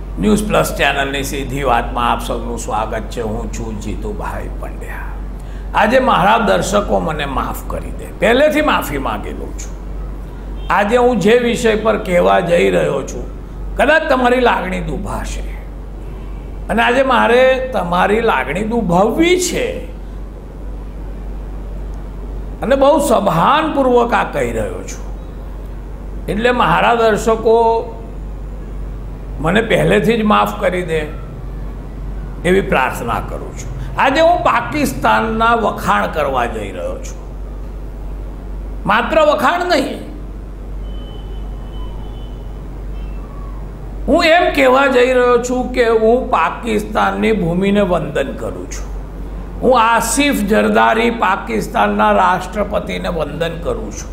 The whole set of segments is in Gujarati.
ન્યૂઝ પ્લસ ચેનલની સીધી વાતમાં આપ સૌનું સ્વાગત છે। હું છું જીતુભાઈ પંડ્યા। આજે મારા દર્શકો મને માફ કરી દે, પહેલેથી માફી માંગી લઉં છું। આજે હું જે વિષય પર કહેવા જઈ રહ્યો છું કદાચ તમારી લાગણી દુભાશે, અને આજે મારે તમારી લાગણી દુભાવવી છે, અને બહુ સભાનપૂર્વક આ કહી રહ્યો છું। એટલે મારા દર્શકો મને પહેલેથી જ માફ કરી દે એવી પ્રાર્થના કરું છું। આજે હું પાકિસ્તાનના વખાણ કરવા જઈ રહ્યો છું। માત્ર વખાણ નહીં, હું એમ કહેવા જઈ રહ્યો છું કે હું પાકિસ્તાનની ભૂમિને વંદન કરું છું। હું આસિફ જરદારી પાકિસ્તાનના રાષ્ટ્રપતિને વંદન કરું છું।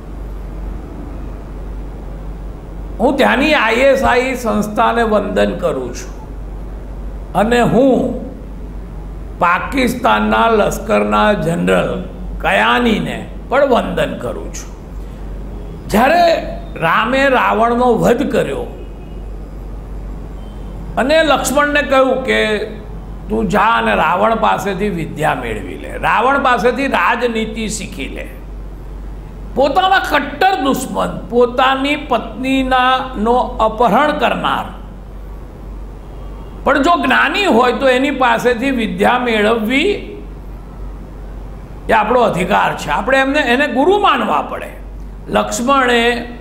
હું ત્યાંની ISI સંસ્થાને વંદન કરું છું, અને હું પાકિસ્તાનના લશ્કરના જનરલ કયાનીને પણ વંદન કરું છું। જ્યારે રામે રાવણનો વધ કર્યો અને લક્ષ્મણને કહ્યું કે તું જા અને રાવણ પાસેથી વિદ્યા મેળવી લે, રાવણ પાસેથી રાજનીતિ શીખી લે। પોતાના કટ્ટર દુશ્મન, પોતાની પત્નીનો અપહરણ કરનાર પણ જો જ્ઞાની હોય તો એની પાસેથી વિદ્યા મેળવવી એ આપણો અધિકાર છે। આપણે એને ગુરુ માનવા પડે। લક્ષ્મણે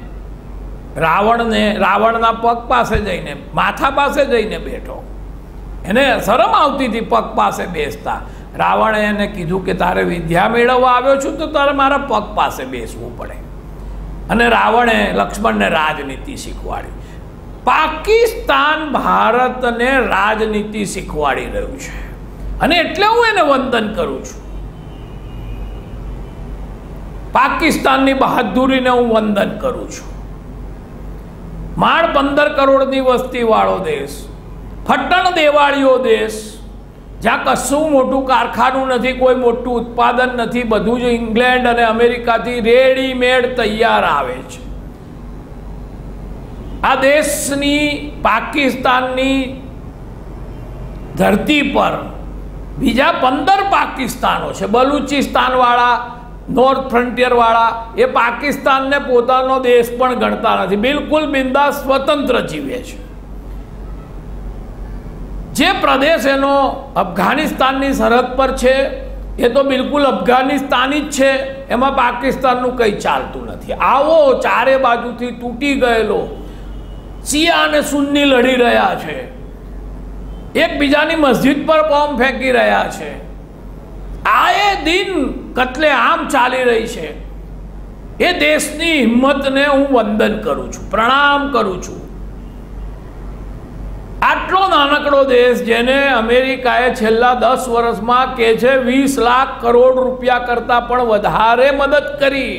રાવણના પગ પાસે જઈને, માથા પાસે જઈને બેઠો। એને શરમ આવતી હતી પગ પાસે બેસતા। રાવણે એને કીધું કે તારે વિદ્યા મેળવવા આવ્યો છું તો તારે મારા પગ પાસે બેસવું પડે, અને રાવણે લક્ષ્મણને રાજનીતિ શીખવાડી। પાકિસ્તાન ભારતને રાજનીતિ શીખવાડી રહ્યું છે, અને એટલે હું એને વંદન કરું છું। પાકિસ્તાનની બહાદુરીને હું વંદન કરું છું। માંડ 15 કરોડની વસ્તીવાળો દેશ, ફટ્ટણ દેવાળીઓ દેશ, જ્યાં કશું મોટું કારખાનું નથી, કોઈ મોટું ઉત્પાદન નથી, બધું જ ઇંગ્લેન્ડ અને અમેરિકાથી રેડીમેડ તૈયાર આવે છે। આ દેશની, પાકિસ્તાનની ધરતી પર બીજા 15 પાકિસ્તાનો છે। બલુચિસ્તાનવાળા, નોર્થ ફ્રન્ટિયરવાળા એ પાકિસ્તાનને પોતાનો દેશ પણ ગણતા નથી, બિલકુલ બિંદાસ સ્વતંત્ર જીવે છે। જે પ્રદેશ એનો અફઘાનિસ્તાનની સરહદ પર છે એ તો બિલકુલ અફઘાનિસ્તાની જ છે, એમાં પાકિસ્તાનનું કંઈ ચાલતું નથી। આવો ચારે બાજુથી તૂટી ગયેલો શિયા અને સુન્ની લડી રહ્યા છે, એકબીજાની મસ્જિદ પર બોમ્બ ફેંકી રહ્યા છે, આએ દિન કત્લેઆમ ચાલી રહી છે। એ દેશની હિંમતને હું વંદન કરું છું, પ્રણામ કરું છું। આટલો નાનકડો દેશ, જેને અમેરિકાએ છેલ્લા 10 વર્ષમાં કે છે 20 લાખ કરોડ રૂપિયા કરતાં પણ વધારે મદદ કરી,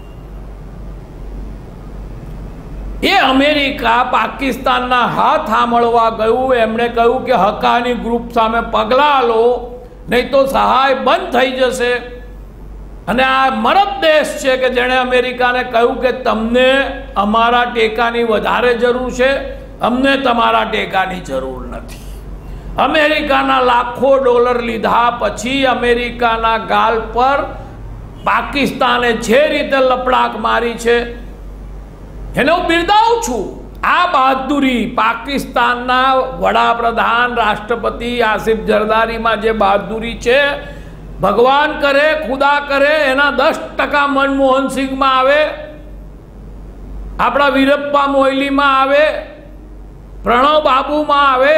એ અમેરિકા પાકિસ્તાનના હાથ થામળવા ગયું। એમણે કહ્યું કે હક્કાની ગ્રુપ સામે પગલાં લો, નહીં તો સહાય બંધ થઈ જશે। અને આ મરદ દેશ છે કે જેણે અમેરિકાને કહ્યું કે તમને અમારા ટેકાની વધારે જરૂર છે, અમને તમારા ટેકાની જરૂર નથી। અમેરિકાના લાખો ડોલર લીધા પછી અમેરિકાના ગાલ પર પાકિસ્તાને જે રીતે લપડાક મારી છે એને હું બિરદાવું છું। આ બહાદુરી, પાકિસ્તાનના વડાપ્રધાન રાષ્ટ્રપતિ આસિફ જરદારીમાં જે બહાદુરી છે, ભગવાન કરે, ખુદા કરે એના 10% મનમોહન સિંહમાં આવે, આપણા વીરપ્પા મોઇલીમાં આવે, પ્રણવ બાબુમાં આવે,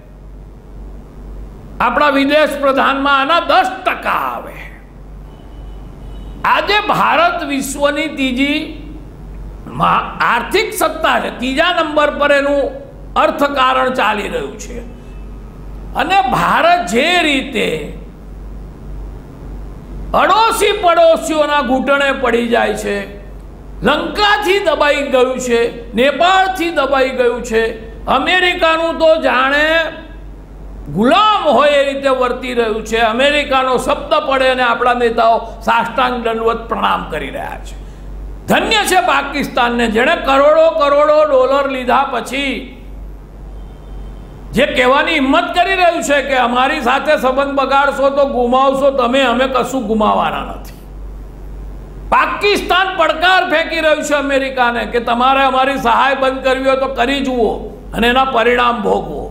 આપણા વિદેશ પ્રધાનમાં આના 10% આવે। આજે ભારત વિશ્વની ત્રીજી આર્થિક સત્તા છે, ત્રીજા નંબર પર એનું અર્થકારણ ચાલી રહ્યું છે, અને ભારત જે રીતે અડોશી પડોશીઓના ઘૂંટણે પડી જાય છે, લંકાથી દબાઈ ગયું છે, નેપાળથી દબાઈ ગયું છે, અમેરિકાનું તો જાણે ગુલામ હોય એ રીતે વર્તી રહ્યું છે। અમેરિકાનો શબ્દ પડે અને આપણા નેતાઓ સાષ્ટાંગ દંડવત પ્રણામ કરી રહ્યા છે। ધન્ય છે પાકિસ્તાનને, જેણે કરોડો કરોડો ડોલર લીધા પછી જે કહેવાની હિંમત કરી રહ્યું છે કે અમારી સાથે સંબંધ બગાડશો તો ગુમાવશો તમે, અમે કશું ગુમાવવાના નથી. પાકિસ્તાન પડકાર ફેંકી રહ્યું છે અમેરિકાને કે તમારે અમારી સહાય બંધ કરવી હોય તો કરી જુઓ અને એના પરિણામ ભોગવો.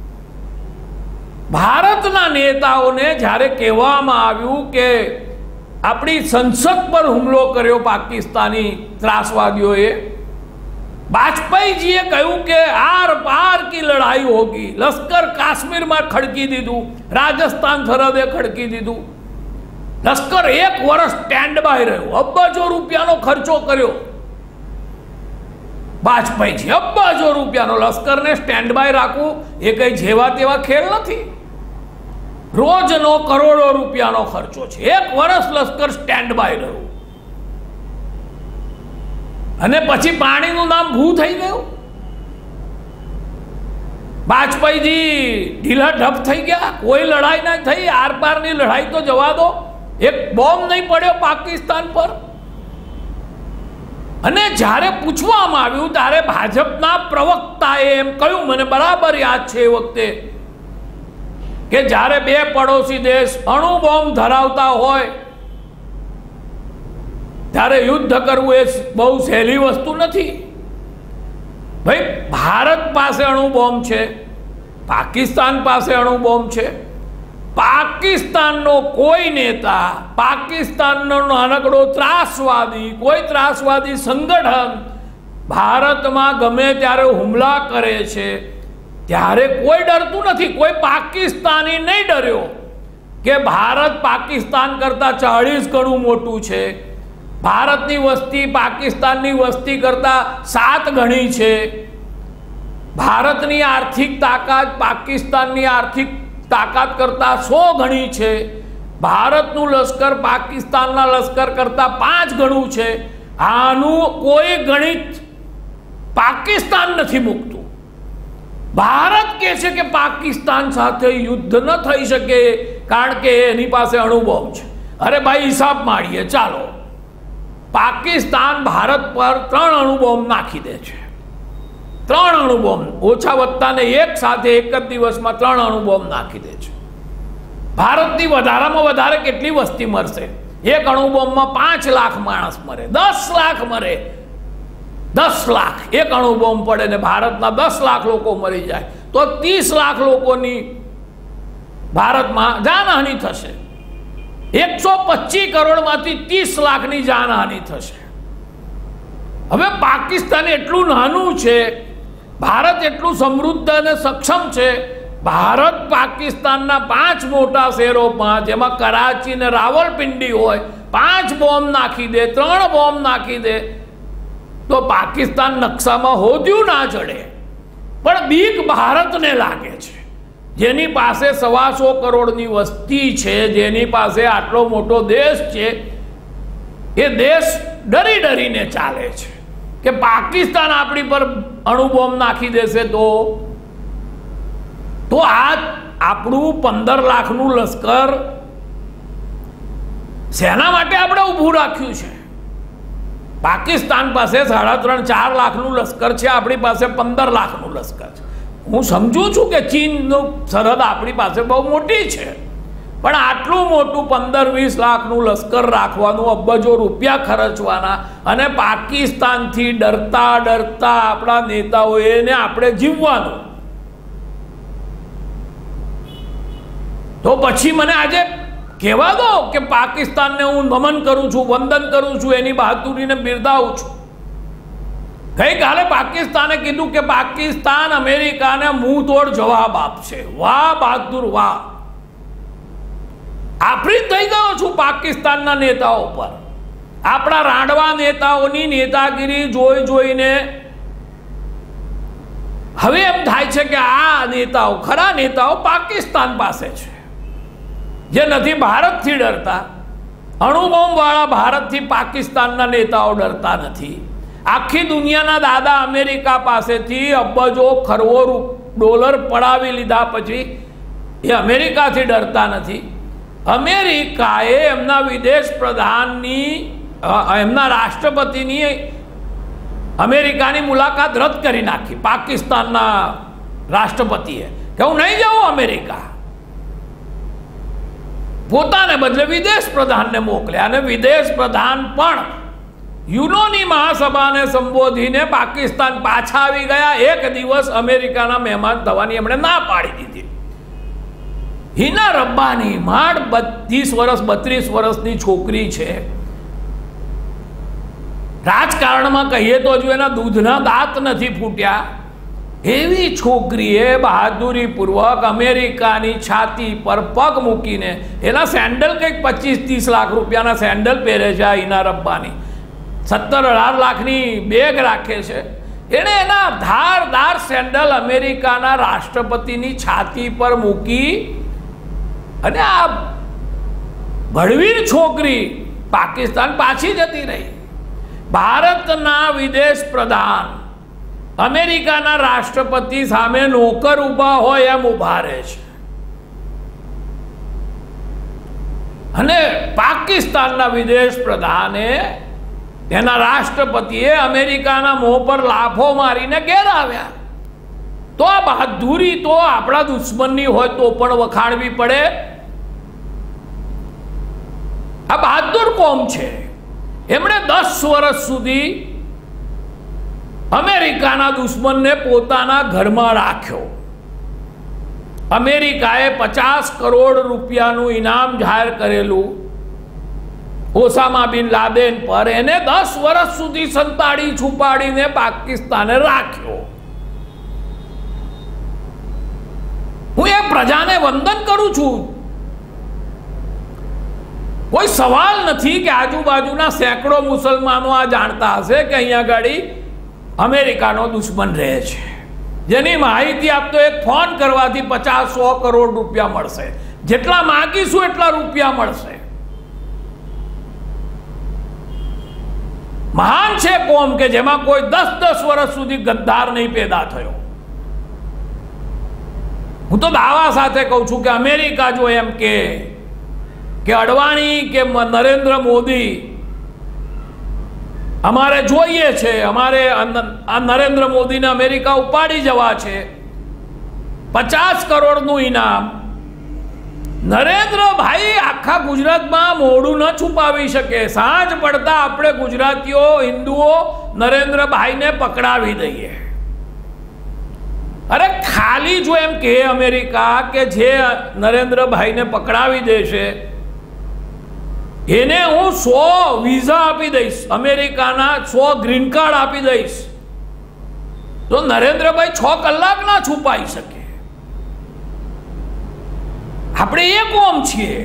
ભારતના નેતાઓને જ્યારે કહેવામાં આવ્યું કે આપણી સંસદ પર હુમલો કર્યો પાકિસ્તાની ત્રાસવાદીઓએ, वाजपेयीजीએ કહ્યું કે આર પાર की लड़ाई होगी. લશ્કર કાશ્મીરમાં ખડકી દીધું, રાજસ્થાન સરહદે ખડકી દીધું. લશ્કર 1 વર્ષ સ્ટેન્ડ બાય રહ્યું, અબજો રૂપિયાનો ખર્ચો કર્યો વાજપેયીજી. અબજો રૂપિયાનો લશ્કરને સ્ટેન્ડ બાય રાખવું એ કઈ જેવા તેવા ખેલ નથી. રોજનો કરોડો રૂપિયાનો ખર્ચો છે. 1 વર્ષ લશ્કર સ્ટેન્ડ બાય રહ્યું અને પછી પાણીનું નામ ભૂ થઈ ગયું. વાજપેયીજી ઢીલા ઢપ થઈ ગયા, કોઈ લડાઈ ના થઈ. આર પારની લડાઈ તો જવા દો, એક બોમ્બ નહીં પડ્યો પાકિસ્તાન પર. અને જ્યારે પૂછવામાં આવ્યું ત્યારે ભાજપના પ્રવક્તાએ એમ કહ્યું, મને બરાબર યાદ છે એ વખતે, કે જ્યારે બે પડોશી દેશ અણુ બોમ્બ ધરાવતા હોય ત્યારે યુદ્ધ કરવું એ બહુ સહેલી વસ્તુ નથી. ભાઈ, ભારત પાસે અણુ બોમ્બ છે, પાકિસ્તાન પાસે અણુ બોમ્બ છે. પાકિસ્તાનનો કોઈ નેતા, પાકિસ્તાનનો નાનકડો ત્રાસવાદી, કોઈ ત્રાસવાદી સંગઠન ભારતમાં ગમે ત્યારે હુમલા કરે છે ત્યારે કોઈ ડરતું નથી. કોઈ પાકિસ્તાની નહીં ડર્યો કે ભારત પાકિસ્તાન કરતાં 40 ગણું મોટું છે, ભારતની વસ્તી પાકિસ્તાનની વસ્તી કરતાં 7 ગણી છે, ભારતની આર્થિક તાકાત પાકિસ્તાનની આર્થિક તાકાત કરતાં 100 ગણી છે, ભારતનું લશ્કર પાકિસ્તાનના લશ્કર કરતાં 5 ગણું છે. આનું કોઈ ગણિત પાકિસ્તાન નથી મૂકતું. ભારત કહે છે કે પાકિસ્તાન સાથે યુદ્ધ ન થઈ શકે કારણ કે એની પાસે અણુ બોમ્બ છે. અરે ભાઈ, હિસાબ માણીએ ચાલો. પાકિસ્તાન ભારત પર 3 અણુ બોમ્બ નાખી દે છે. 3 અણુ બોમ્બ, ઓછા વત્તાને એક સાથે એક જ દિવસમાં 3 અણુ બોમ્બ નાખી દે છે. ભારતની વધારામાં વધારે કેટલી વસ્તી મરશે? એક અણુ બોમ્બમાં 5 લાખ માણસ મરે, 10 લાખ મરે. 10 લાખ એક અણુ બોમ્બ પડે ને ભારતના 10 લાખ લોકો મરી જાય તો 30 લાખ લોકોની ભારતમાં જાનહાનિ થશે. 125 કરોડમાંથી 30 લાખની જાનહાનિ થશે. હવે પાકિસ્તાન એટલું નાનું છે, ભારત એટલું સમૃદ્ધ અને સક્ષમ છે. ભારત પાકિસ્તાનના 5 મોટા શહેરોમાં, જેમાં કરાચી ને રાવલપિંડી હોય, 5 બોમ્બ નાખી દે, 3 બોમ્બ નાખી દે તો પાકિસ્તાન નકશામાં હોદ્યું ના ચડે. પણ બીક ભારતને લાગે છે, જેની પાસે 125 કરોડની વસ્તી છે, જેની પાસે આટલો મોટો દેશ છે. એ દેશ ડરી ડરીને ચાલે છે કે પાકિસ્તાન આપણી પર અણુ બોમ્બ નાખી દેશે તો આ આપણું 15 લાખનું લશ્કર શેના માટે આપણે ઊભું રાખ્યું છે? પાકિસ્તાન પાસે 3.5-4 લાખનું લશ્કર છે, આપણી પાસે 15 લાખનું લશ્કર છે. હું સમજુ છું કે ચીનનું સરહદ આપણી પાસે બહુ મોટી છે, પણ આટલું મોટું 15-20 લાખનું લશ્કર રાખવાનું, અબજો રૂપિયા ખર્ચવાના, અને પાકિસ્તાનથી ડરતા ડરતા આપણા નેતાઓએ ને આપણે જીવવાનું. તો પછી મને આજે કહેવા દો કે પાકિસ્તાનને હું નમન કરું છું, વંદન કરું છું, એની બહાદુરીને બિરદાવું છું. ગઈકાલે પાકિસ્તાને કીધું કે પાકિસ્તાન અમેરિકાને મુંહ તોડ જવાબ આપશે. વાહ બહાદુર વાહ! આફરીત થઈ ગયો છું પાકિસ્તાનના નેતાઓ પર. આપણા રાંડવા નેતાઓની નેતાગીરી જોઈ જોઈને હવે એમ થાય છે કે આ નેતાઓ, ખરા નેતાઓ પાકિસ્તાન પાસે છે, જે નથી ભારતથી ડરતા. અણુબોમ્બવાળા ભારતથી પાકિસ્તાનના નેતાઓ ડરતા નથી. આખી દુનિયાના દાદા અમેરિકા પાસેથી અબજો ખરવો ડોલર પડાવી લીધા પછી એ અમેરિકાથી ડરતા નથી. અમેરિકાએ એમના વિદેશ પ્રધાનની, એમના રાષ્ટ્રપતિની અમેરિકાની મુલાકાત રદ કરી નાખી પાકિસ્તાનના રાષ્ટ્રપતિએ કે હું નહીં જાઉં અમેરિકા. પોતાને બદલે વિદેશ પ્રધાનને મોકલ્યા અને વિદેશ પ્રધાન પણ યુનોની મહાસભાને સંબોધીને પાકિસ્તાન પાછા આવી ગયા. એક દિવસ અમેરિકાના મહેમાન થવાની એમણે ના પાડી દીધી. હિના રબ્બાની માંડ 32 વર્ષની છોકરી છે. રાજકારણમાં કહીએ તો હજુ એના દૂધના દાંત નથી ફૂટ્યા. એવી છોકરીએ બહાદુરીપૂર્વક અમેરિકાની છાતી પર પગ મૂકીને, એના સેન્ડલ કંઈક 25-30 લાખ રૂપિયાના સેન્ડલ પહેરે છે. હિના રબ્બાની 17-18 લાખની બેગ રાખે છે. એણે એના ધારદાર સેન્ડલ અમેરિકાના રાષ્ટ્રપતિની છાતી પર મૂકી અને આ ભડવીર છોકરી પાકિસ્તાન પાછી જતી રહી. ભારતના વિદેશ પ્રધાન અમેરિકાના રાષ્ટ્રપતિ સામે નોકર ઊભા હોય એમ ઊભા રહે છે અને પાકિસ્તાનના વિદેશ પ્રધાને એના રાષ્ટ્રપતિએ અમેરિકાના મોં પર લાફો મારીને ઘેર આવ્યા. તો આ બહાદુરી તો આપણા દુશ્મનની હોય તો પણ વખાણવી પડે. આ બહાદુર કોમ છે. એમણે 10 વર્ષ સુધી અમેરિકાના દુશ્મનને પોતાના ઘરમાં રાખ્યો. અમેરિકાએ 50 કરોડ રૂપિયાનું ઇનામ જાહેર કરેલું ઓસામા બિન લાદેન પર, એને 10 વર્ષ સુધી સંતાડી છુપાડીને પાકિસ્તાને રાખ્યો. હું એ પ્રજાને વંદન કરું છું. કોઈ સવાલ નથી કે આજુબાજુના સેંકડો મુસલમાનો આ જાણતા હશે કે અહીંયા ગાડી અમેરિકાનો દુશ્મન રહે છે, જેની માહિતી આપતો એક ફોન કરવાથી 50-100 કરોડ રૂપિયા મળશે. જેટલા માગીશું એટલા રૂપિયા મળશે. મહાન છે કોમ કે જેમાં કોઈ 10-10 વર્ષ સુધી ગદ્દાર નહીં પેદા થયો. હું તો દાવા સાથે કહું છું કે અમેરિકા જો એમ કે અડવાણી કે નરેન્દ્ર મોદી અમારે જોઈએ છે, અમારે આ નરેન્દ્ર મોદીને અમેરિકા ઉપાડી જવા છે, 50 કરોડનું ઇનામ, નરેન્દ્રભાઈ આખા ગુજરાતમાં મોઢું ન છુપાવી શકે. સાંજ પડતા આપણે ગુજરાતીઓ હિન્દુઓ નરેન્દ્રભાઈને પકડાવી દઈએ. અરે ખાલી જો એમ કે અમેરિકા કે જે નરેન્દ્રભાઈને પકડાવી દેશે એને હું 100 વિઝા આપી દઈશ, અમેરિકાના 100 ગ્રીન કાર્ડ આપી દઈશ, તો નરેન્દ્રભાઈ 6 કલાક ના છુપાઈ શકે. આપણે એ કોમ છીએ.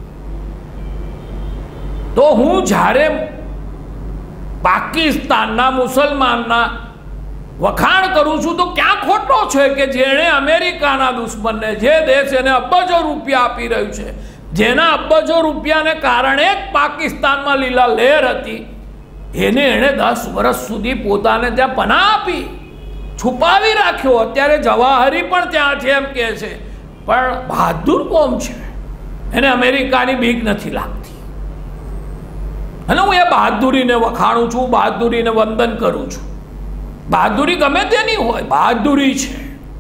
તો હું જ્યારે પાકિસ્તાનના મુસલમાનના વખાણ કરું છું તો ક્યાં ખોટો છે કે જેણે અમેરિકાના દુશ્મનને, જે દેશ એને અબજો રૂપિયા આપી રહ્યું છે, જેના અબજો રૂપિયાને કારણે જ પાકિસ્તાનમાં લીલા લહેર હતી, એણે 10 વર્ષ સુધી પોતાને ત્યાં પનાહ આપી, છુપાવી રાખ્યો. અત્યારે જવાહરી પણ ત્યાં છે એમ કહે છે, પણ બહાદુર કોમ છે, એને અમેરિકાની બીક નથી લાગતી. અને હું એ બહાદુરીને વખાણું છું, બહાદુરીને વંદન કરું છું. બહાદુરી ગમે તેની હોય, બહાદુરી છે.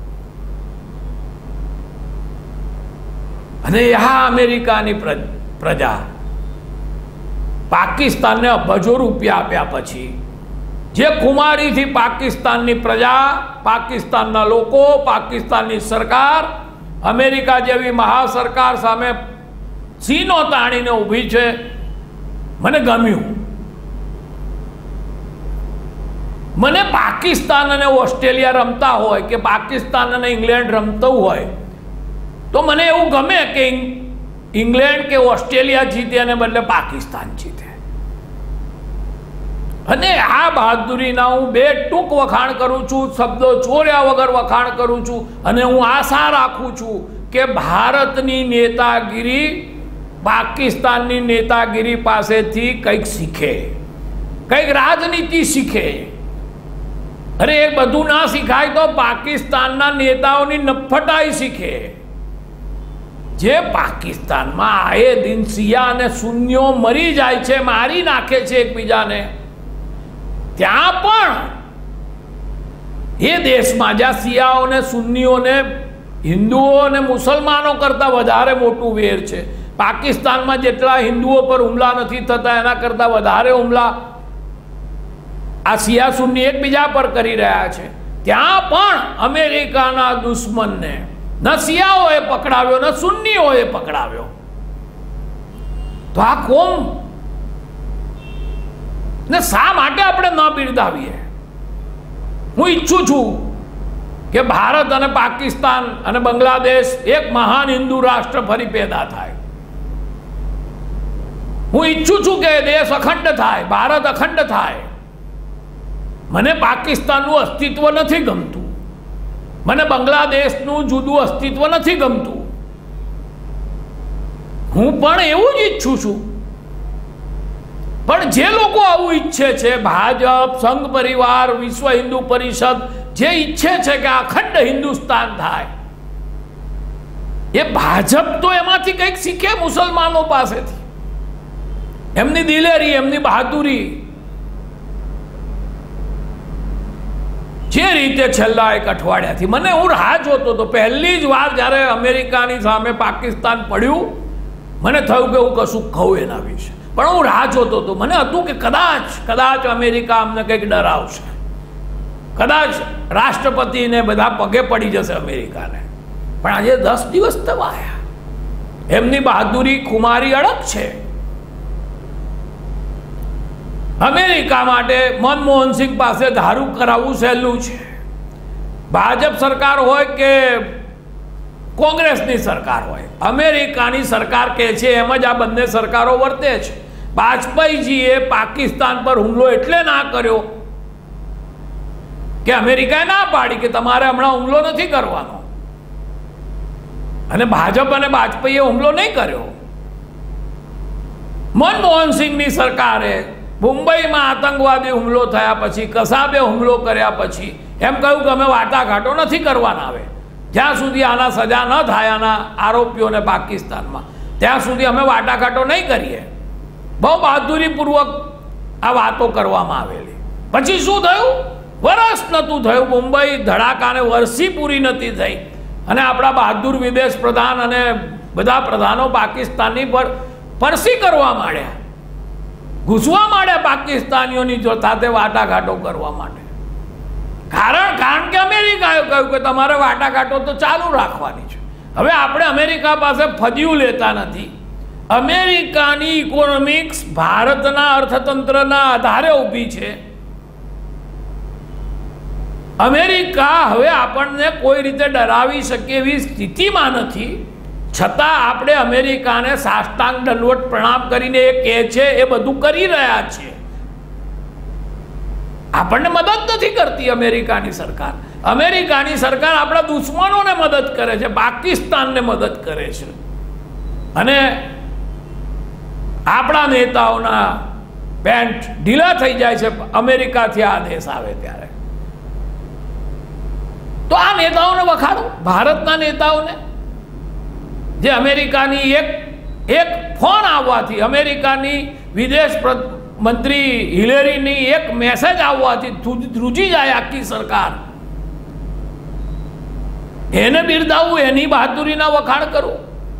અને આ અમેરિકાની પ્રજા પાકિસ્તાનને અબજો રૂપિયા આપ્યા પછી જે ખુમારીથી પાકિસ્તાનની પ્રજા, પાકિસ્તાનના લોકો, પાકિસ્તાનની સરકાર અમેરિકા જેવી મહાસરકાર સામે સીનો તાણીને ઊભી છે, મને ગમ્યું. મને પાકિસ્તાન અને ઓસ્ટ્રેલિયા રમતા હોય કે પાકિસ્તાન અને ઇંગ્લેન્ડ રમતું હોય તો મને એવું ગમે કે ઇંગ્લેન્ડ કે ઓસ્ટ્રેલિયા જીતે અને બદલે પાકિસ્તાન જીતે. અને આ બહાદુરીના હું બે ટૂંક વખાણ કરું છું, શબ્દો ચોર્યા વગર વખાણ કરું છું. અને હું આશા રાખું છું કે ભારતની નેતાગીરી પાકિસ્તાનની નેતાગીરી પાસેથી કંઈક શીખે, કંઈક રાજનીતિ શીખે. અરે એ બધું ના શીખાય તો પાકિસ્તાનના નેતાઓની નફટાઈ શીખે. જે પાકિસ્તાનમાં આયે દિન શિયા અને સુન્નીઓ મરી જાય છે, મારી નાખે છે એકબીજાને, ત્યાં પણ એ દેશમાં જ્યાં શિયાઓને સુન્નીઓને હિન્દુઓ અને મુસલમાનો કરતાં વધારે મોટું વેર છે. પાકિસ્તાનમાં જેટલા હિન્દુઓ પર હુમલા નથી થતા એના કરતાં વધારે હુમલા આ શિયા સુન્ની એકબીજા પર કરી રહ્યા છે. ત્યાં પણ અમેરિકાના દુશ્મનને ન શિયાઓએ પકડાવ્યો ન સુન્નીઓએ પકડાવ્યો. તો આ કોમ ને શા માટે આપણે ન બિરદાવીએ? હું ઈચ્છું છું કે ભારત અને પાકિસ્તાન અને બાંગ્લાદેશ એક મહાન હિન્દુ રાષ્ટ્ર ફરી પેદા થાય. હું ઈચ્છું છું કે દેશ અખંડ થાય, ભારત અખંડ થાય. મને પાકિસ્તાનનું અસ્તિત્વ નથી ગમતું, મને બાંગ્લાદેશનું જુદું અસ્તિત્વ નથી ગમતું. હું પણ એવું જ ઈચ્છું છું. પણ જે લોકો આવું ઈચ્છે છે, ભાજપ, સંઘ પરિવાર, વિશ્વ હિન્દુ પરિષદ, જે ઈચ્છે છે કે અખંડ હિન્દુસ્તાન થાય, એ ભાજપ તો એમાંથી કંઈક શીખે મુસલમાનો પાસેથી. એમની દિલેરી, એમની બહાદુરી, જે રીતે છેલ્લા એક અઠવાડિયાથી મને હું રાહ જોતો હતો. પહેલી જ વાર જ્યારે અમેરિકાની સામે પાકિસ્તાન પડ્યું, મને થયું કે હું કશું કહું એના વિશે. પણ હું રાહ જોતો હતો. મને હતું કે કદાચ અમેરિકા અમને કંઈક ડરાવશે, કદાચ રાષ્ટ્રપતિને બધા પગે પડી જશે અમેરિકાને. પણ આજે 10 દિવસ થવાયા. એમની બહાદુરી ખુમારી અડગ છે. અમેરિકા માટે મનમોહનસિંહ પાસે ધારું કરાવવું સહેલું છે. ભાજપ સરકાર હોય કે કોંગ્રેસની સરકાર હોય, અમેરિકાની સરકાર કહે છે એમ જ આ બંને સરકારો વર્તે છે. વાજપેયીજીએ પાકિસ્તાન પર હુમલો એટલે ના કર્યો કે અમેરિકાએ ના પાડી કે તમારે હમણાં હુમલો નથી કરવાનો, અને ભાજપ અને વાજપેયીએ હુમલો નહીં કર્યો. મનમોહનસિંહની સરકારે મુંબઈમાં આતંકવાદી હુમલો થયા પછી, કસાબે હુમલો કર્યા પછી એમ કહ્યું કે અમે વાટાઘાટો નથી કરવાના. આવે જ્યાં સુધી આના સજા ન થાય આના આરોપીઓને પાકિસ્તાનમાં, ત્યાં સુધી અમે વાટાઘાટો નહીં કરીએ. બહુ બહાદુરીપૂર્વક આ વાતો કરવામાં આવેલી. પછી શું થયું? વરસ નહોતું થયું, મુંબઈ ધડાકાને વર્ષી પૂરી નથી થઈ, અને આપણા બહાદુર વિદેશ પ્રધાન અને બધા પ્રધાનો પાકિસ્તાનની પર પરસી કરવા માંડ્યા, ઘૂસવા માંડ્યા પાકિસ્તાનીઓની સાથે વાટાઘાટો કરવા માટે. કારણ કે અમેરિકાએ કહ્યું કે તમારે વાટાઘાટો તો ચાલુ રાખવાની છે. હવે આપણે અમેરિકા પાસે ફજિયું લેતા નથી. અમેરિકાની ઇકોનોમિક્સ ભારતના અર્થતંત્રના આધારે ઊભી છે. અમેરિકા હવે આપણને કોઈ રીતે ડરાવી શકે એવી સ્થિતિમાં નથી, છતાં આપણે અમેરિકાને સાષ્ટાંગ દંડવત પ્રણામ કરીને એ કહે છે એ બધું કરી રહ્યા છે. આપણને મદદ નથી કરતી અમેરિકાની સરકાર. અમેરિકાની સરકાર આપણા દુશ્મનોને મદદ કરે છે, પાકિસ્તાનને મદદ કરે છે, અને આપણા નેતાઓના પેન્ટ ઢીલા થઈ જાય છે અમેરિકાથી આદેશ આવે ત્યારે. તો આ નેતાઓને વખાણો, ભારતના નેતાઓને, જે અમેરિકાની એક ફોન આવવાથી, અમેરિકાની વિદેશ મંત્રી હિલેરીની એક મેસેજ આવવાથી ધ્રુજી જાય આખી સરકાર. એને બિરદાવવું, એની બહાદુરીના વખાણ કરું.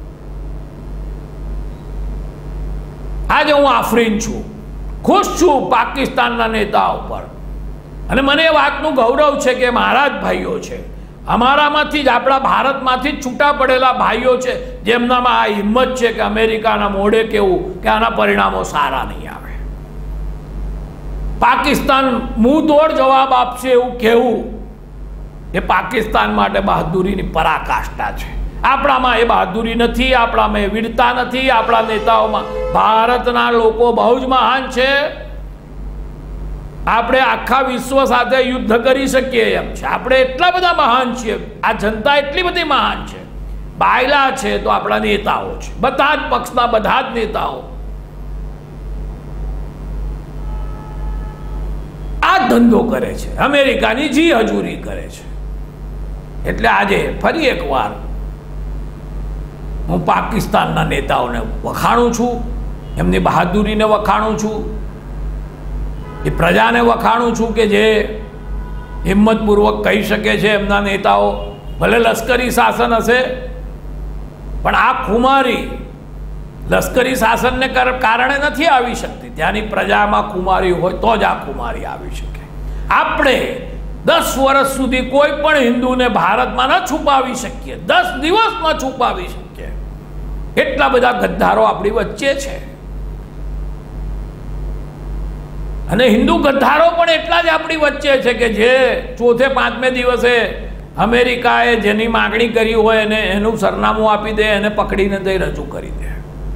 આજે હું આફરીન છું, ખુશ છું પાકિસ્તાનના નેતાઓ પર, અને મને એ વાતનું ગૌરવ છે કે મારા જ ભાઈઓ છે, અમારામાંથી જ, આપણા ભારતમાંથી જ છૂટા પડેલા ભાઈઓ છે, જેમનામાં આ હિંમત છે કે અમેરિકાના મોઢે કહેવું કે આના પરિણામો સારા નહીં આવે. પાકિસ્તાન મુંહ તોડ જવાબ આપશે એવું કહેવું એ પાકિસ્તાન માટે બહાદુરીની પરાકાષ્ઠા છે. આપણામાં એ બહાદુરી નથી, આપણામાં એ વીરતા નથી, આપણા નેતાઓમાં. ભારતના લોકો બહુ જ મહાન છે. આપણે આખા વિશ્વ સાથે યુદ્ધ કરી શકીએ એમ છે. આપણે એટલા બધા મહાન છીએ, આ જનતા એટલી બધી મહાન છે. બાયલા છે તો આપણા નેતાઓ છે, બધા જ પક્ષના બધા જ નેતાઓ. આ ધંધો કરે છે, અમેરિકાની જી હજૂરી કરે છે. એટલે આજે ફરી એકવાર હું પાકિસ્તાનના નેતાઓને વખાણું છું, એમની બહાદુરીને વખાણું છું, એ પ્રજાને વખાણું છું કે જે હિંમતપૂર્વક કહી શકે છે એમના નેતાઓ ભલે લશ્કરી શાસન હશે, પણ આ ખુમારી લશ્કરી શાસનને કારણે નથી આવી શકતી. ત્યાંની પ્રજામાં ખુમારી હોય તો જ આ ખુમારી આવી શકે. આપણે 10 વર્ષ સુધી કોઈ પણ હિન્દુને ભારતમાં ન છુપાવી શકીએ, 10 દિવસ ન છુપાવી શકીએ. એટલા બધા ગદ્દારો આપણી વચ્ચે છે. અને હિન્દુ ગદ્દારો પણ એટલા જ આપણી વચ્ચે છે કે જે ચોથે પાંચમે દિવસે અમેરિકાએ જેની માગણી કરી હોય એને એનું સરનામું આપી દે, એને પકડીને દઈ રજૂ કરી દે.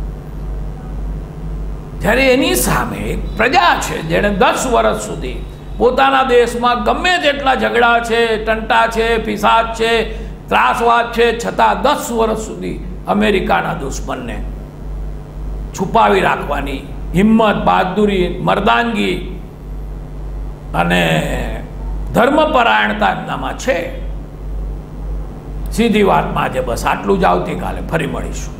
જ્યારે એની સામે એક પ્રજા છે જેણે 10 વર્ષ સુધી પોતાના દેશમાં ગમે તેટલા ઝઘડા છે, ટંટા છે, ફિસાદ છે, ત્રાસવાદ છે, છતાં 10 વર્ષ સુધી અમેરિકાના દુશ્મનને છુપાવી રાખવાની હિંમત, બહાદુરી, મર્દાનગી અને ધર્મપરાયણતા એમનામાં છે. સીધી વાતમાં આજે બસ આટલું જ. આવતીકાલે ફરી મળીશું.